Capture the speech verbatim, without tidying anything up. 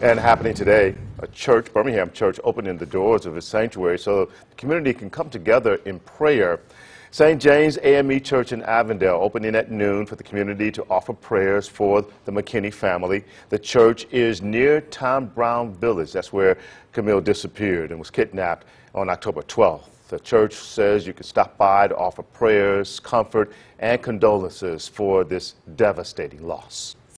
And happening today, a church, Birmingham church, opening the doors of its sanctuary so the community can come together in prayer. Saint James A M E Church in Avondale opening at noon for the community to offer prayers for the McKinney family. The church is near Tom Brown Village. That's where Camille disappeared and was kidnapped on October twelfth. The church says you can stop by to offer prayers, comfort, and condolences for this devastating loss.